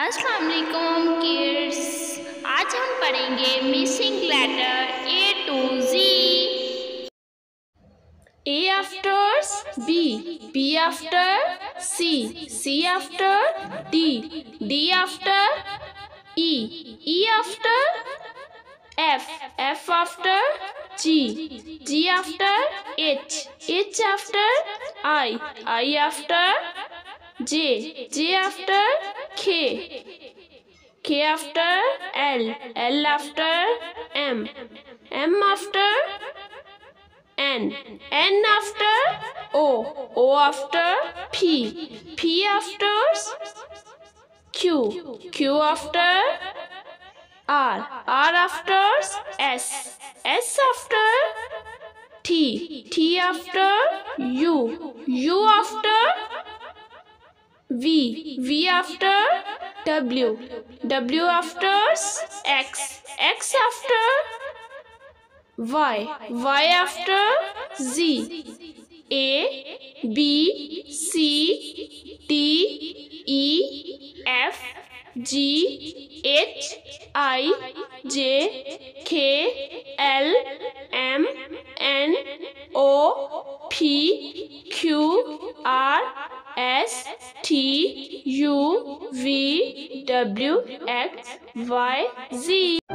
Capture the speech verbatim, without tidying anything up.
अस्सलाम वालेकुम किड्स। आज हम पढ़ेंगे missing letter A to Z. A after B, B after C, C after D, D after E, E after F, F after G, G after H, H after I, I after J, J after K, K after L, L after M, M after N, N after O, O after P, P after Q, Q after R, R after S, S after T, T after U, U after V, V after W, W after X, X after Y, Y after Z, A, B, C, D, E, F, G, H, I, J, K, L, M, N, O, P, Q, R, S, T, U, V, W, X, Y, Z.